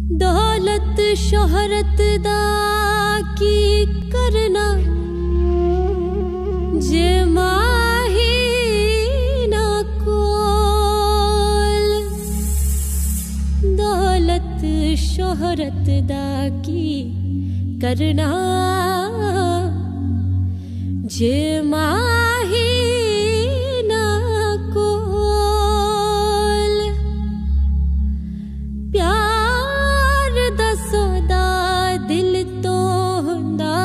दौलत शोहरत दा की करना जे माही ना कोल। दौलत शोहरत दा की करना जे माही ना कोल। प्यार दा सौदा दिल तो हुंदा,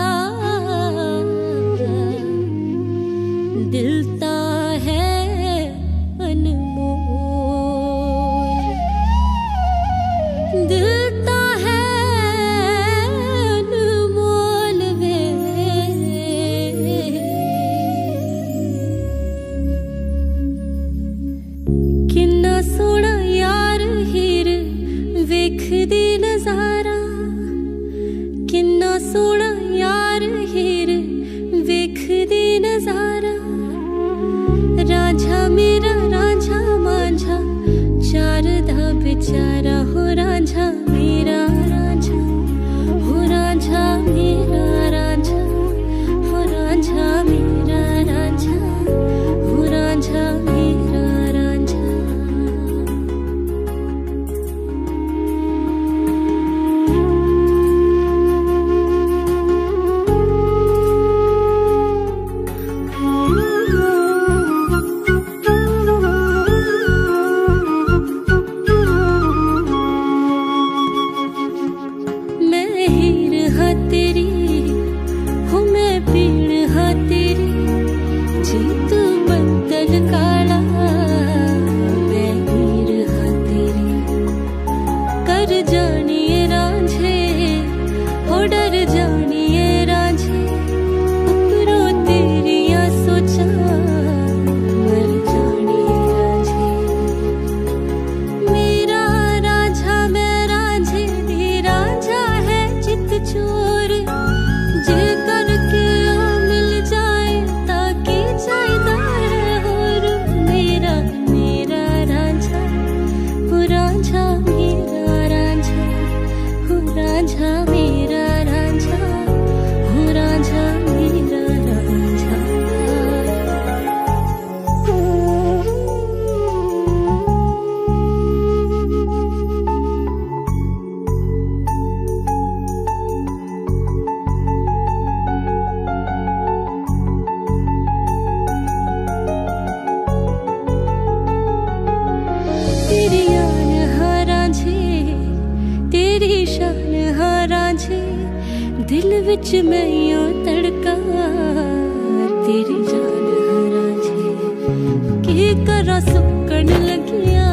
दिल ता है अनमोल। दिल ता है अनमोल वे। किन्ना सोहना यार हीर वेखदी नजारा, किन्ना सोहना यार हीर वेखदी नजारा। रांझा मेरा रांझा मांझा चार दा बेचारा हो। रांझा मेरा रांझा हो, रांझा मेरा रांझा हो। रांझा मेरा रांझा हो, रांझा मेरा रांझा। तेरी हो मैं पीड़ हाँ तेरी, जी तू बदल काला मैं हीर हाँ तेरी। कर जानिए रांझे हो डर जानिए रांझे, उपरों तेरिया सोचा मर जानिए रांझे। मेरा रांझा मैं रांझे दी रांझा है चित चोर। जे करके मिल जाए ताकि चाहिदा है और। मेरा मेरा रांझा हो, रांझा मेरा रांझा हो। रांझा मेरा रांझा हो, रांझा मेरा रांझा। तेरी आन हाँ रांझे तेरी शान हाँ रांझे, दिल विच मैं यूं तड़का तेरी जान हाँ रांझे। की करा सुकन लगिया